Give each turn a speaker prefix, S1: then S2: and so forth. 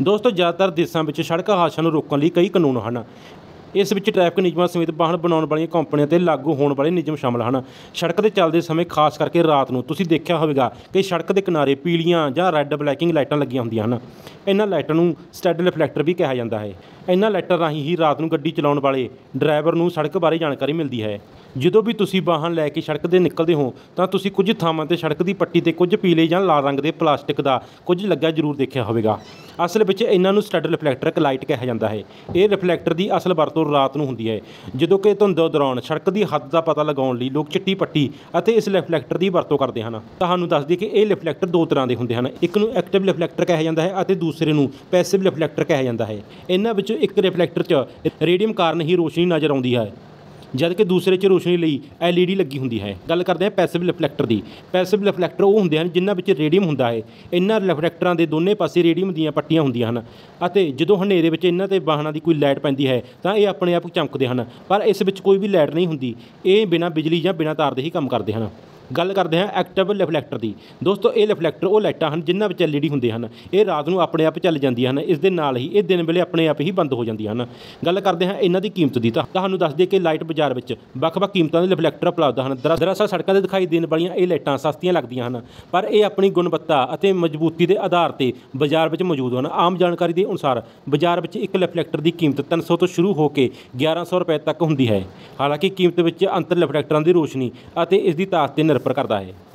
S1: ਦੋਸਤੋ ਜ਼ਿਆਦਾਤਰ ਦੇਸ਼ਾਂ ਵਿੱਚ ਸੜਕ ਹਾਦਸਿਆਂ ਨੂੰ ਰੋਕਣ ਲਈ ਕਈ ਕਾਨੂੰਨ ਹਨ। ਇਸ ਵਿੱਚ ਟ੍ਰੈਫਿਕ ਨਿਯਮਾਂ ਸਮੇਤ ਵਾਹਨ ਬਣਾਉਣ ਵਾਲੀਆਂ ਕੰਪਨੀਆਂ 'ਤੇ ਲਾਗੂ ਹੋਣ ਵਾਲੇ ਨਿਯਮ ਸ਼ਾਮਲ ਹਨ। ਸੜਕ 'ਤੇ ਚੱਲਦੇ ਸਮੇਂ ਖਾਸ ਕਰਕੇ ਰਾਤ ਨੂੰ ਤੁਸੀਂ ਦੇਖਿਆ ਹੋਵੇਗਾ ਕਿ ਸੜਕ ਦੇ ਕਿਨਾਰੇ ਪੀਲੀਆਂ ਜਾਂ ਰੈੱਡ ਬਲੈਕਿੰਗ ਲਾਈਟਾਂ ਲੱਗੀਆਂ ਹੁੰਦੀਆਂ ਹਨ। ਇਹਨਾਂ ਲਾਈਟਾਂ ਨੂੰ ਸਟੈਡ ਰਿਫਲੈਕਟਰ ਵੀ ਕਿਹਾ ਜਾਂਦਾ ਹੈ। ਇਹਨਾਂ ਲਾਈਟਾਂ ਰਾਹੀਂ ਹੀ ਰਾਤ ਨੂੰ ਗੱਡੀ ਚਲਾਉਣ ਵਾਲੇ ਡਰਾਈਵਰ ਨੂੰ ਸੜਕ ਬਾਰੇ ਜਾਣਕਾਰੀ ਮਿਲਦੀ ਹੈ। ਜਦੋਂ ਵੀ ਤੁਸੀਂ ਵਾਹਨ ਲੈ ਕੇ ਸੜਕ 'ਤੇ ਨਿਕਲਦੇ ਹੋ ਤਾਂ ਤੁਸੀਂ ਕੁਝ ਥਾਵਾਂ 'ਤੇ ਸੜਕ ਦੀ ਪੱਟੀ 'ਤੇ ਕੁਝ ਪੀਲੇ ਜਾਂ ਲਾਲ ਰੰਗ ਦੇ ਪਲਾਸਟਿਕ ਦਾ ਕੁਝ ਲੱਗਿਆ ਜ਼ਰੂਰ ਦੇਖਿਆ ਹੋਵੇਗਾ। ਅਸਲ ਵਿੱਚ ਇਹਨਾਂ ਨੂੰ ਸਟੈਡ ਰਿਫਲੈਕਟਰ ਲਾਈਟ ਕਿਹਾ ਜਾਂਦਾ ਹੈ। ਇਹ ਰਿਫਲੈਕਟਰ ਦੀ ਅਸਲ ਵਰਤੋਂ ਰਾਤ ਨੂੰ ਹੁੰਦੀ ਹੈ, ਜਦੋਂ ਕਿ ਧੁੰਦ ਦੌਰਾਨ ਸੜਕ ਦੀ ਹੱਦ ਦਾ ਪਤਾ ਲਗਾਉਣ ਲਈ ਲੋਕ ਚਿੱਟੀ ਪੱਟੀ ਅਤੇ ਇਸ ਰਿਫਲੈਕਟਰ ਦੀ ਵਰਤੋਂ ਕਰਦੇ ਹਨ। ਤੁਹਾਨੂੰ ਦੱਸ ਦਈਏ ਕਿ ਇਹ ਰਿਫਲੈਕਟਰ ਦੋ ਤਰ੍ਹਾਂ ਦੇ ਹੁੰਦੇ ਹਨ। ਇੱਕ ਨੂੰ ਐਕਟਿਵ ਰਿਫਲੈਕਟਰ ਕਿਹਾ ਜਾਂਦਾ ਹੈ ਅਤੇ ਦੂਸਰੇ ਨੂੰ ਪੈਸਿਵ ਰਿਫਲੈਕਟਰ ਕਿਹਾ ਜਾਂਦਾ ਹੈ। ਇਹਨਾਂ ਵਿੱਚੋਂ ਇੱਕ ਰਿਫਲੈਕਟਰ 'ਚ ਰੇਡੀਅਮ ਕਾਰਨ ਹੀ ਰੋਸ਼ਨੀ ਨਜ਼ਰ ਆਉਂਦੀ ਹੈ, ਜਦ ਕਿ ਦੂਸਰੇ 'ਚ ਰੋਸ਼ਨੀ ਲਈ LED ਲੱਗੀ ਹੁੰਦੀ ਹੈ। ਗੱਲ ਕਰਦੇ ਹਾਂ ਪੈਸਿਵ ਰਿਫਲੈਕਟਰ ਦੀ। ਪੈਸਿਵ ਰਿਫਲੈਕਟਰ ਉਹ ਹੁੰਦੇ ਹਨ ਜਿਨ੍ਹਾਂ ਵਿੱਚ ਰੇਡੀਅਮ ਹੁੰਦਾ ਹੈ। ਇਹਨਾਂ ਰਿਫਲੈਕਟਰਾਂ ਦੇ ਦੋਨੇ ਪਾਸੇ ਰੇਡੀਅਮ ਦੀਆਂ ਪੱਟੀਆਂ ਹੁੰਦੀਆਂ ਹਨ ਅਤੇ ਜਦੋਂ ਹਨੇਰੇ ਵਿੱਚ ਇਹਨਾਂ 'ਤੇ ਵਾਹਨਾਂ ਦੀ ਕੋਈ ਲਾਈਟ ਪੈਂਦੀ ਹੈ ਤਾਂ ਇਹ ਆਪਣੇ ਆਪ ਚਮਕਦੇ ਹਨ, ਪਰ ਇਸ ਵਿੱਚ ਕੋਈ ਵੀ ਲਾਈਟ ਨਹੀਂ ਹੁੰਦੀ। ਇਹ ਬਿਨਾਂ ਬਿਜਲੀ ਜਾਂ ਬਿਨਾਂ ਤਾਰ ਦੇ ਹੀ ਕੰਮ ਕਰਦੇ ਹਨ। ਗੱਲ ਕਰਦੇ ਹਾਂ ਐਕਟਿਵ ਰਿਫਲੈਕਟਰ ਦੀ। ਦੋਸਤੋ ਇਹ ਰਿਫਲੈਕਟਰ ਉਹ ਲਾਈਟਾਂ ਹਨ ਜਿਨ੍ਹਾਂ ਵਿੱਚ LED ਹੁੰਦੇ ਹਨ। ਇਹ ਰਾਤ ਨੂੰ ਆਪਣੇ ਆਪ ਚੱਲ ਜਾਂਦੀਆਂ ਹਨ। ਇਸ ਦੇ ਨਾਲ ਹੀ ਇਹ ਦਿਨ ਵੇਲੇ ਆਪਣੇ ਆਪ ਹੀ ਬੰਦ ਹੋ ਜਾਂਦੀਆਂ ਹਨ। ਗੱਲ ਕਰਦੇ ਹਾਂ ਇਹਨਾਂ ਦੀ ਕੀਮਤ ਦੀ। ਤਾਂ ਤੁਹਾਨੂੰ ਦੱਸ ਦਈਏ ਕਿ ਲਾਈਟ ਬਾਜ਼ਾਰ ਵਿੱਚ ਵੱਖ-ਵੱਖ ਕੀਮਤਾਂ ਦੇ ਰਿਫਲੈਕਟਰ ਉਪਲਬਧ ਹਨ। ਦਰਅਸਲ ਸੜਕਾਂ 'ਤੇ ਦਿਖਾਈ ਦੇਣ ਵਾਲੀਆਂ ਇਹ ਲਾਈਟਾਂ ਸਸਤੀਆਂ ਲੱਗਦੀਆਂ ਹਨ, ਪਰ ਇਹ ਆਪਣੀ ਗੁਣਵੱਤਾ ਅਤੇ ਮਜ਼ਬੂਤੀ ਦੇ ਆਧਾਰ 'ਤੇ ਬਾਜ਼ਾਰ ਵਿੱਚ ਮੌਜੂਦ ਹਨ। ਆਮ ਜਾਣਕਾਰੀ ਦੇ ਅਨੁਸਾਰ ਬਾਜ਼ਾਰ ਵਿੱਚ ਇੱਕ ਰਿਫਲੈਕਟਰ ਦੀ ਕੀਮਤ 300 ਤੋਂ ਸ਼ੁਰੂ ਹੋ ਕੇ 1100 ਰੁਪਏ ਤੱਕ ਹੁੰਦੀ ਹੈ। ਹਾਲਾਂਕਿ ਕੀਮਤ ਵਿੱਚ ਅੰਤਰ ਰਿਫਲੈਕਟਰਾਂ ਦੀ ਰੋਸ਼ਨੀ ਅਤੇ ਇਸ ਦੀ ਤਾਕਤ 'ਤੇ ਨਿਰਭਰ ਕਰਦਾ ਹੈ।